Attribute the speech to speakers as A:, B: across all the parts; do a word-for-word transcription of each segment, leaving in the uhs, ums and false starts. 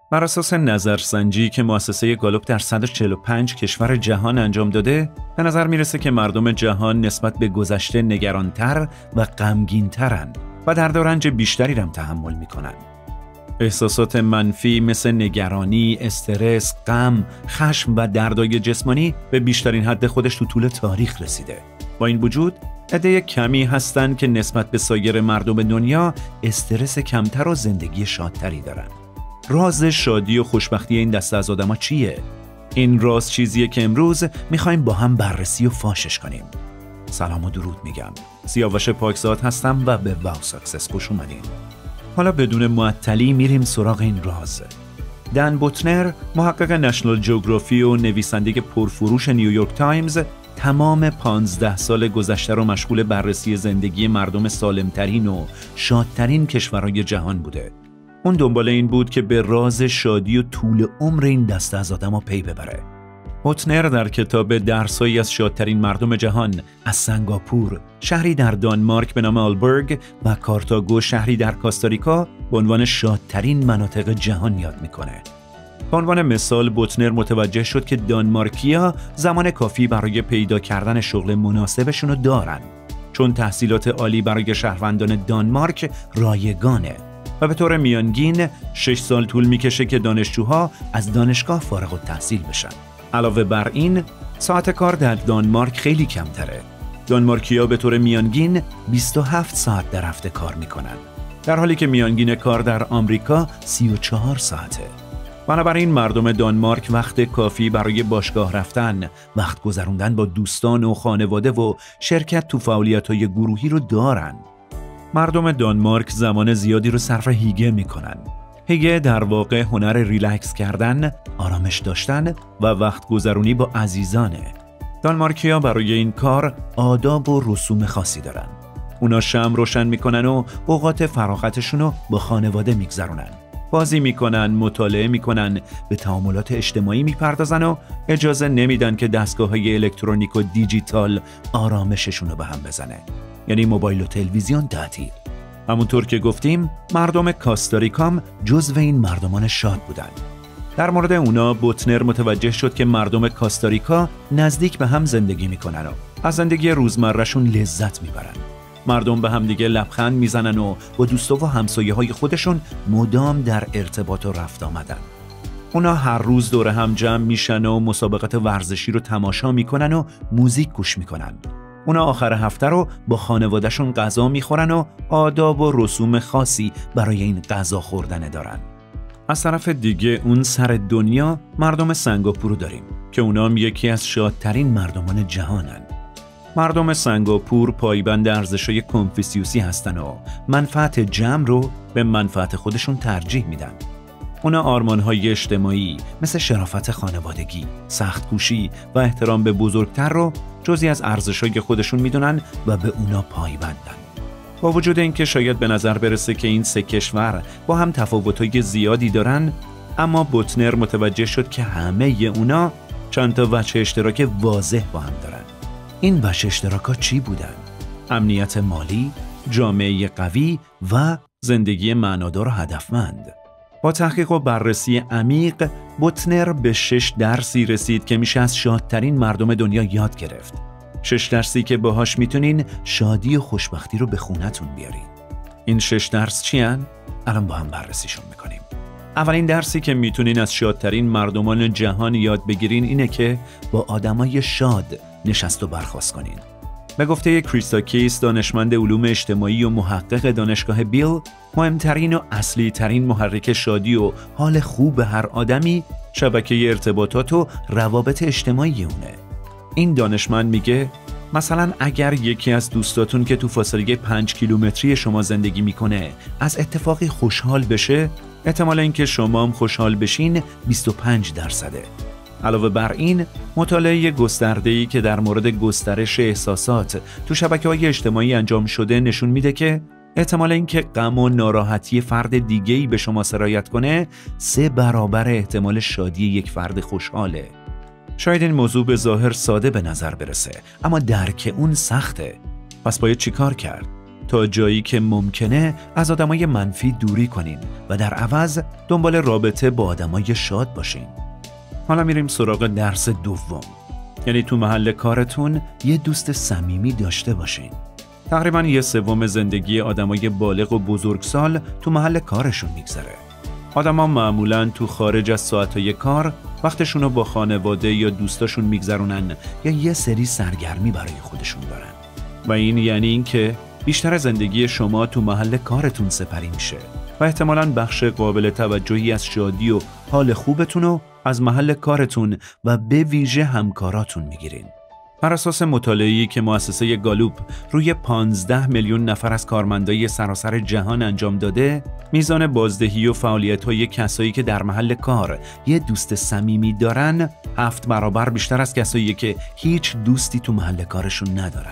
A: بر اساس نظرسنجی که مؤسسه گالوپ در صد و چهل و پنج کشور جهان انجام داده، به نظر میرسه که مردم جهان نسبت به گذشته نگرانتر و غمگین‌ترن و درد و رنج بیشتری هم تحمل میکنن. احساسات منفی مثل نگرانی، استرس، غم، خشم و دردای جسمانی به بیشترین حد خودش تو طول تاریخ رسیده. با این وجود، عده کمی هستن که نسبت به سایر مردم دنیا استرس کمتر و زندگی شادتری دارن. راز شادی و خوشبختی این دسته از آدما چیه؟ این راز چیزیه که امروز میخوایم با هم بررسی و فاشش کنیم. سلام و درود میگم. سیاوش پاکزاد هستم و به واو ساکسس خوش اومدین. حالا بدون معطلی میریم سراغ این راز. دن بوتنر، محقق نشنال جیوگرافی و نویسنده پرفروش نیویورک تایمز، تمام پانزده سال گذشته رو مشغول بررسی زندگی مردم سالمترین و شادترین کشورهای جهان بوده. اون دنبال این بود که به راز شادی و طول عمر این دسته از آدم‌ها پی ببره. بوتنر در کتاب درسایی از شادترین مردم جهان از سنگاپور، شهری در دانمارک به نام آلبرگ، و کارتاگو، شهری در کاستاریکا، به عنوان شادترین مناطق جهان یاد میکنه. به عنوان مثال، بوتنر متوجه شد که دانمارکی‌ها زمان کافی برای پیدا کردن شغل مناسبشون رو دارن، چون تحصیلات عالی برای شهروندان دانمارک رایگانه و به طور میانگین شش سال طول میکشه که دانشجوها از دانشگاه فارغ التحصیل بشن. علاوه بر این، ساعت کار در دانمارک خیلی کمتره. دانمارکی‌ها به طور میانگین بیست و هفت ساعت در هفته کار میکنن، در حالی که میانگین کار در آمریکا سی و چهار ساعته. بنابراین مردم دانمارک وقت کافی برای باشگاه رفتن، وقت گذروندن با دوستان و خانواده و شرکت تو فعالیت‌های گروهی رو دارن. مردم دانمارک زمان زیادی رو صرف هیگه میکنن. هیگه در واقع هنر ریلکس کردن، آرامش داشتن و وقت گذرونی با عزیزانه. دانمارکی‌ها برای این کار آداب و رسوم خاصی دارن. اونا شمع روشن میکنن و اوقات فراغتشون رو با خانواده میگذرونن. بازی میکنن، مطالعه میکنن، به تعاملات اجتماعی میپردازن و اجازه نمیدن که دستگاه‌های الکترونیک و دیجیتال آرامششون رو به هم بزنه. یعنی موبایل و تلویزیون تعطیل. همونطور که گفتیم، مردم کاستاریکام جزو این مردمان شاد بودن. در مورد اونا بوتنر متوجه شد که مردم کاستاریکا نزدیک به هم زندگی میکنن و از زندگی روزمرهشون لذت میبرن. مردم به هم دیگه لبخند میزنن و با دوستا و همسایه های خودشون مدام در ارتباط و رفت آمدن. اونا هر روز دور هم جمع میشن و مسابقات ورزشی رو تماشا میکنن و موزیک گوش میکنن. اونا آخر هفته رو با خانوادهشون غذا میخورن و آداب و رسوم خاصی برای این غذا خوردن دارن. از طرف دیگه اون سر دنیا مردم سنگاپور رو داریم که اونام یکی از شادترین مردمان جهانن. مردم سنگاپور پایبند ارزش‌های کنفوسیوسی هستن و منفعت جمع رو به منفعت خودشون ترجیح میدن. اونا آرمان‌های اجتماعی مثل شرافت خانوادگی، سخت‌کوشی و احترام به بزرگتر رو جزئی از ارزش‌های خودشون میدونن و به اونا پایبندن. با وجود اینکه شاید به نظر برسه که این سه کشور با هم تفاوت‌های زیادی دارن، اما بوتنر متوجه شد که همه اونا چند تا وجه اشتراک واضح با هم دارن. این وجه اشتراک‌ها چی بودن؟ امنیت مالی، جامعه قوی و زندگی معنادار و هدفمند. با تحقیق و بررسی عمیق، بوتنر به شش درسی رسید که میشه از شادترین مردم دنیا یاد گرفت. شش درسی که باهاش میتونین شادی و خوشبختی رو به خونتون بیارین. این شش درس چی هن؟ الان با هم بررسیشون میکنیم. اولین درسی که میتونین از شادترین مردمان جهان یاد بگیرین اینه که با آدمای شاد نشست و برخاست کنین. به گفته کریستا کیس، دانشمند علوم اجتماعی و محقق دانشگاه بیل، مهمترین و اصلی ترین محرک شادی و حال خوب هر آدمی شبکه ارتباطات و روابط اجتماعی اونه. این دانشمند میگه مثلا اگر یکی از دوستاتون که تو فاصله پنج کیلومتری شما زندگی میکنه از اتفاقی خوشحال بشه، احتمال اینکه شما هم خوشحال بشین بیست و پنج درصده. علاوه بر این، مطالعه گسترده‌ای که در مورد گسترش احساسات تو شبکه‌های اجتماعی انجام شده نشون میده که احتمال اینکه غم و ناراحتی فرد دیگه‌ای به شما سرایت کنه سه برابر احتمال شادی یک فرد خوشحاله. شاید این موضوع به ظاهر ساده به نظر برسه، اما درک اون سخته. پس باید چی کار کرد؟ تا جایی که ممکنه از آدمای منفی دوری کنین و در عوض دنبال رابطه با آدمای شاد باشین. حالا میریم سراغ درس دوم، یعنی تو محل کارتون یه دوست صمیمی داشته باشین. تقریباً یه سوم زندگی آدمای بالغ و بزرگسال تو محل کارشون میگذره. آدما معمولاً تو خارج از ساعتهای کار وقتشون رو با خانواده یا دوستاشون میگذرونن یا یه سری سرگرمی برای خودشون دارن. و این یعنی این که بیشتر زندگی شما تو محل کارتون سپری میشه و احتمالاً بخش قابل توجهی از شادی و حال خوبتون رو از محل کارتون و به ویژه همکاراتون میگیرین. بر اساس مطالعه‌ای که مؤسسه گالوپ روی پانزده میلیون نفر از کارمندای سراسر جهان انجام داده، میزان بازدهی و فعالیت‌های کسایی که در محل کار یه دوست صمیمی دارن، هفت برابر بیشتر از کسایی که هیچ دوستی تو محل کارشون ندارن.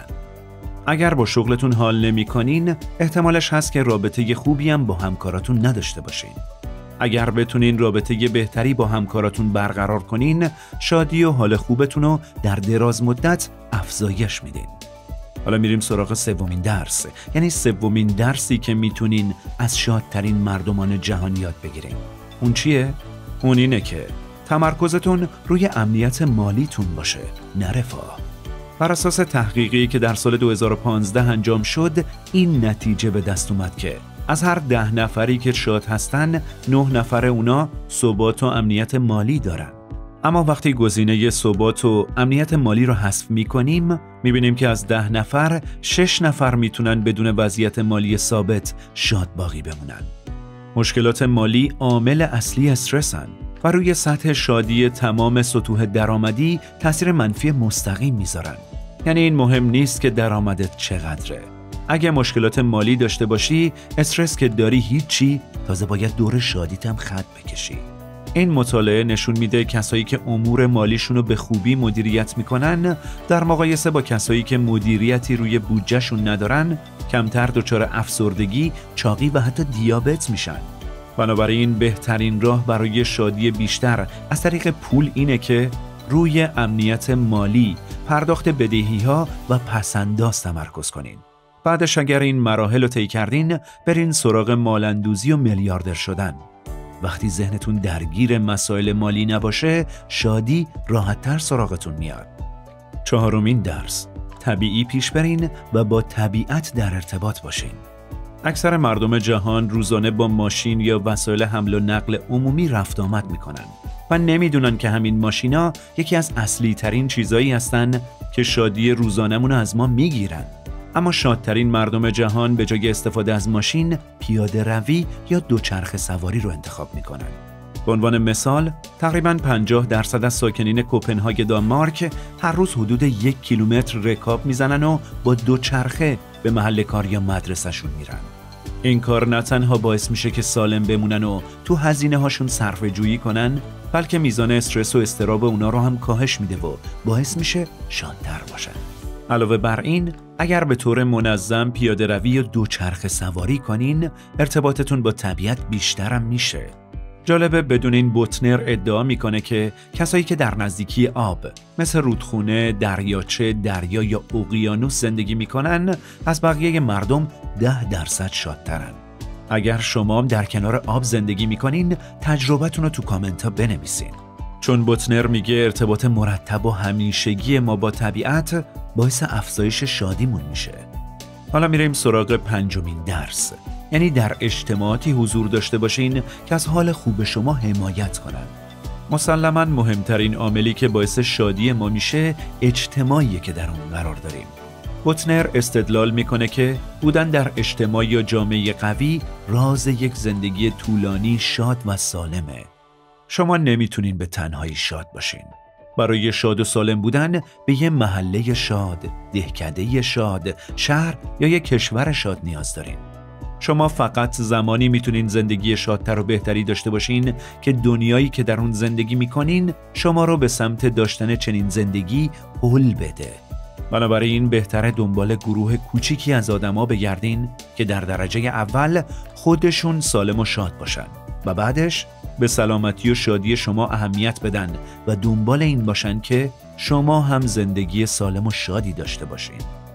A: اگر با شغلتون حال نمی‌کنین، احتمالش هست که رابطه خوبی هم با همکاراتون نداشته باشین. اگر بتونین رابطه بهتری با همکاراتون برقرار کنین، شادی و حال خوبتون رو در دراز مدت افزایش میدین. حالا میریم سراغ سومین درس، یعنی سومین درسی که میتونین از شادترین مردمان جهان یاد بگیرین. اون چیه؟ اون اینه که تمرکزتون روی امنیت مالیتون باشه، نه رفاه. بر اساس تحقیقی که در سال دو هزار و پانزده انجام شد، این نتیجه به دست اومد که از هر ده نفری که شاد هستن، نه نفر اونا ثبات و امنیت مالی دارن. اما وقتی گزینه ثبات و امنیت مالی رو حذف می‌کنیم، می‌بینیم که از ده نفر، شش نفر میتونن بدون وضعیت مالی ثابت شاد باقی بمونن. مشکلات مالی عامل اصلی استرسن و روی سطح شادی تمام سطوح درآمدی تأثیر منفی مستقیم میذارن. یعنی این مهم نیست که درآمدت چقدره. اگه مشکلات مالی داشته باشی، استرس که داری هیچی، تازه باید دور شادیت هم خط بکشی. این مطالعه نشون میده کسایی که امور مالیشون رو به خوبی مدیریت میکنن، در مقایسه با کسایی که مدیریتی روی بودجهشون ندارن، کمتر دچار افسردگی، چاقی و حتی دیابت میشن. بنابراین بهترین راه برای شادی بیشتر از طریق پول اینه که روی امنیت مالی، پرداخت بدهی‌ها و پس‌انداز تمرکز کنین. بعدش اگر این مراحل رو طی کردین، برین سراغ مال‌اندوزی و میلیاردر شدن. وقتی ذهنتون درگیر مسائل مالی نباشه، شادی راحت‌تر سراغتون میاد. چهارمین درس، طبیعی پیش برین و با طبیعت در ارتباط باشین. اکثر مردم جهان روزانه با ماشین یا وسایل حمل و نقل عمومی رفت آمد میکنن و نمیدونن که همین ماشینا یکی از اصلی ترین چیزایی هستن که شادی روزانمون از ما میگیرن. اما شادترین مردم جهان به جای استفاده از ماشین، پیاده روی یا دوچرخه سواری رو انتخاب میکنن. به عنوان مثال، تقریباً پنجاه درصد از ساکنین کوپنهاگ دانمارک هر روز حدود یک کیلومتر رکاب میزنن و با دوچرخه به محل کار یا مدرسه‌شون میرن. این کار نه تنها باعث میشه که سالم بمونن و تو هزینه هاشون صرفه جویی کنن، بلکه میزان استرس و اضطراب اونا رو هم کاهش میده و باعث میشه شادتر باشن. علاوه بر این، اگر به طور منظم پیاده روی یا دوچرخه سواری کنین، ارتباطتون با طبیعت بیشترم میشه. جالبه بدونین بوتنر ادعا میکنه که کسایی که در نزدیکی آب مثل رودخونه، دریاچه، دریا یا اقیانوس زندگی میکنن از بقیه مردم ده درصد شادترن. اگر شما در کنار آب زندگی میکنین، تجربتون رو تو کامنت ها بنویسین. چون بوتنر میگه ارتباط مرتب و همیشگی ما با طبیعت باعث افزایش شادیمون میشه. حالا میریم سراغ پنجمین درس، یعنی در اجتماعاتی حضور داشته باشین که از حال خوب شما حمایت کنن. مسلماً مهمترین عاملی که باعث شادی ما میشه اجتماعیه که در اون قرار داریم. بوتنر استدلال میکنه که بودن در اجتماع یا جامعه قوی راز یک زندگی طولانی شاد و سالمه. شما نمیتونین به تنهایی شاد باشین. برای شاد و سالم بودن به یه محله شاد، دهکده شاد، شهر یا یک کشور شاد نیاز دارین. شما فقط زمانی میتونین زندگی شادتر و بهتری داشته باشین که دنیایی که در اون زندگی میکنین شما رو به سمت داشتن چنین زندگی هل بده. بنابراین بهتره دنبال گروه کوچیکی از آدما بگردین که در درجه اول خودشون سالم و شاد باشن و بعدش به سلامتی و شادی شما اهمیت بدن و دنبال این باشن که شما هم زندگی سالم و شادی داشته باشین.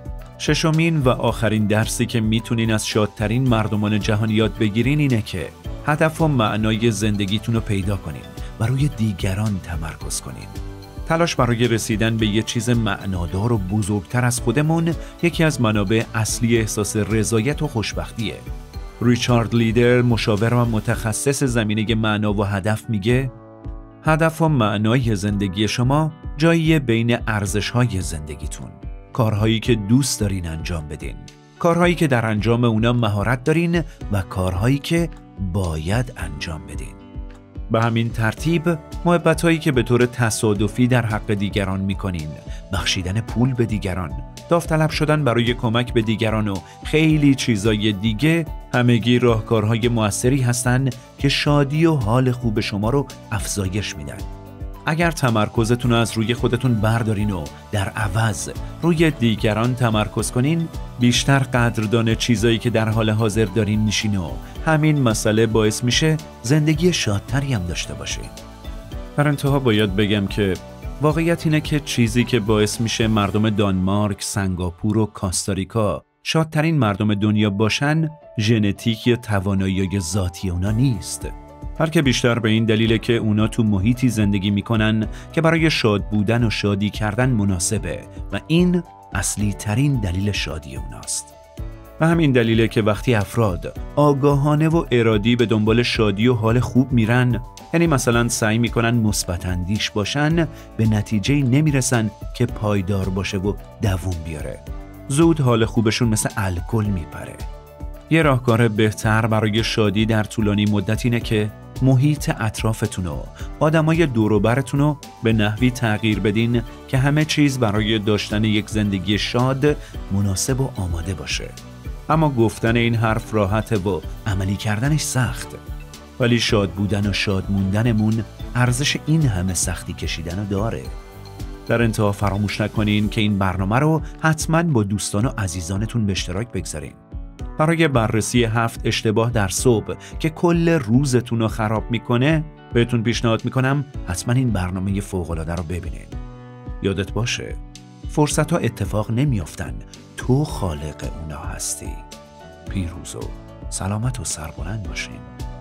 A: ششمین و آخرین درسی که میتونین از شادترین مردمان جهان یاد بگیرین اینه که هدف و معنای زندگیتون رو پیدا کنین و روی دیگران تمرکز کنین. تلاش برای رسیدن به یه چیز معنادار و بزرگتر از خودمون یکی از منابع اصلی احساس رضایت و خوشبختیه. ریچارد لیدر، مشاور و متخصص زمینه معنا و هدف، میگه هدف و معنای زندگی شما جاییه بین ارزش‌های زندگیتون. کارهایی که دوست دارین انجام بدین، کارهایی که در انجام اونا مهارت دارین و کارهایی که باید انجام بدین. به همین ترتیب محبت‌هایی که به طور تصادفی در حق دیگران می‌کنین، بخشیدن پول به دیگران، داوطلب شدن برای کمک به دیگران و خیلی چیزای دیگه همگی راهکارهای موثری هستن که شادی و حال خوب شما رو افزایش میدن. اگر تمرکزتون رو از روی خودتون بردارین و در عوض روی دیگران تمرکز کنین، بیشتر قدردان چیزایی که در حال حاضر دارین میشین و همین مسئله باعث میشه زندگی شادتری هم داشته باشین. در انتها باید بگم که واقعیت اینه که چیزی که باعث میشه مردم دانمارک، سنگاپور و کاستاریکا شادترین مردم دنیا باشن، ژنتیک یا توانایی ذاتی اونا نیست. بلکه بیشتر به این دلیله که اونا تو محیطی زندگی میکنن که برای شاد بودن و شادی کردن مناسبه و این اصلی ترین دلیل شادی اوناست. و همین دلیله که وقتی افراد آگاهانه و ارادی به دنبال شادی و حال خوب میرن، یعنی مثلا سعی میکنن مثبت اندیش باشن، به نتیجه نمیرسن که پایدار باشه و دووم بیاره. زود حال خوبشون مثل الکل میپره. یه راهکار بهتر برای شادی در طولانی مدت اینه که محیط اطرافتون و آدمای دور و برتون رو به نحوی تغییر بدین که همه چیز برای داشتن یک زندگی شاد مناسب و آماده باشه. اما گفتن این حرف راحته و عملی کردنش سخت. ولی شاد بودن و شاد موندنمون ارزش این همه سختی کشیدن رو داره. در انتها فراموش نکنین که این برنامه رو حتما با دوستان و عزیزانتون به اشتراک بگذارین. برای بررسی هفت اشتباه در صبح که کل روزتون رو خراب میکنه، بهتون پیشنهاد میکنم حتما این برنامه فوق‌العاده رو ببینین. یادت باشه فرصت ها اتفاق نمیافتن، تو خالق اونا هستی. پیروز و سلامت و سربلند باشین.